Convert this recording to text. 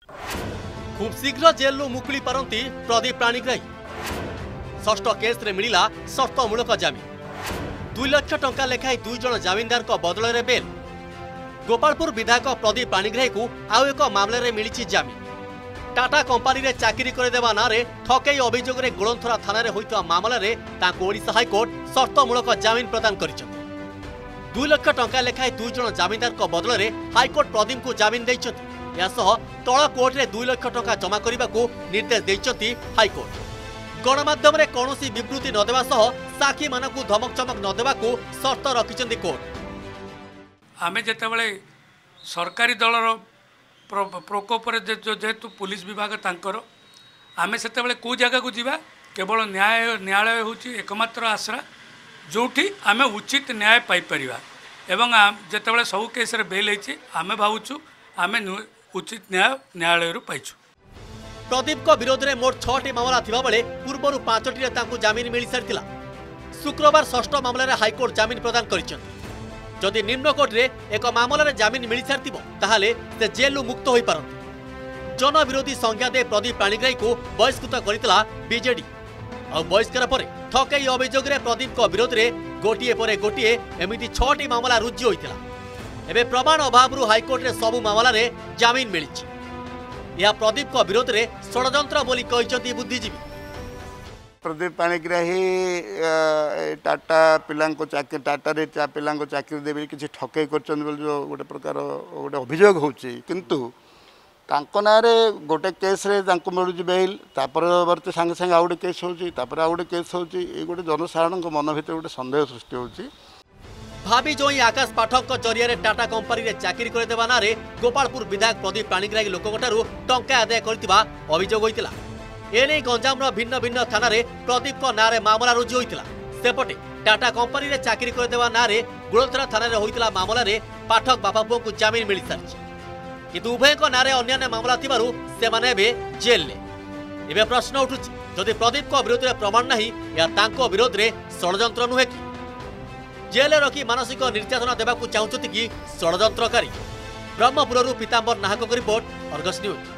खूब शीघ्र जेलू मुकुली पारती प्रदीप पाणिग्राही। षष्ठ केस रे मिला शर्तमूलक जमीन 2 लाख टंका लेखाई 2 जन जमीनदार बदल में बेल। गोपालपुर विधायक प्रदीप पाणिग्राही को आउ एक मामले में मिली जमीन। टाटा कंपानी रे चाकरी करदेवा ना ठकई अभियोग में गोलंथरा थाना होता मामला ओडिशा हाइकोर्ट शर्तमूलक जमीन प्रदान कर 2 लाख टंका लेखाई 2 जन जमीनदार बदल में हाइकोर्ट प्रदीप को जमीन देते। तल कोर्ट में 2 लाख टंका जमा करने को निर्देश देते हाइकोर्ट। गणमाध्यम में कौन विवृत्ति नदेवा साक्षी मान धमक चमक नदेवा शर्त रखिंट कोर्ट। आमे जेतेबेले सरकारी दलर प्रकोप जेहेतु पुलिस विभाग तांकर आमे सेतेबेले को जगह को जीवा केवल न्यायालय होची एकमात्र आश्रा जोठी आमे उचित न्याय पाई परिबा। एवं जेतेबेले सब केस रे बेल होची आमे भावुछु आमे उचित न्यायालय रु पाइछु। प्रदीप को विरोध में मोट 6टी मामला थिबा बेले पूर्वरु 5टी तांकु जमीन मिल सारिथिला। शुक्रवार षष्ठ मामला रे हाईकोर्ट जमीन प्रदान करिसेंति। जदि निम्न कोर्ट रे एक मामला रे जमीन मिल सारिथिबो ताहाले से जेलु मुक्त होई पारंती। जन विरोधी संज्ञा दे प्रदीप पाणिग्राही को बहिष्कृत करितला बीजेडी। आ बहिष्कार परे ठकई अभियोग रे प्रदीप को विरोध रे गोटिए परे गोटिए एमिति 6टी मामला रुजु होइतिला। एबे प्रमाण अभाव हाईकोर्ट रे सबु मामला रे जमीन मिलिछि। यह प्रदीप को विरोध में षड्यंत्र बोली कहते बुद्धिजीवी। प्रदीप पाणिग्राही टाटा पिला चाकरी टाटा रे पिला चाकरी देवी किसी ठकई कर जो गोटे प्रकार गोटे अभियोग होची किंतु तांको नारे गोटे केस रे तांको मिलुची बेल तापर सांगे सांगे आउ गोटे केस होची तापर आउ गोटे केस होची ए गोटे जनसाधारण मन भीतर गोटे संदेह सृष्टि होची। भाभी जोई आकाश पाठक जरिया टाटा कंपानी रे चाकरी करदेवा ना गोपालपुर विधायक प्रदीप पाणिग्राही लोकठारू टंका आदाय करथिबा अभियोग होइतिला। एने गंजाम भिन्न भिन्न थाना रे प्रदीप को नारे मामला रुजु होइतिला। सेपटे टाटा कंपानी रे चाकरी करदेवा ना गुड़ोथरा थाना रे होइतिला मामला रे पाठक बापा पुओ को जमीन मिल सारिछि। किंतु उभय को नारे अन्य मामला थिबारु से माने बे जेल ले। एबे प्रश्न उठुछि जदि प्रदीप को विरोध रे प्रमाण नाही या तांको विरोध रे षड्यंत्र नुहे कि जेल रखी मानसिक निर्यातना देवाक चाहते कि षड्यंत्रकारी। ब्रह्मपुरु पीतांबर नाहक रिपोर्ट, अर्गस न्यूज।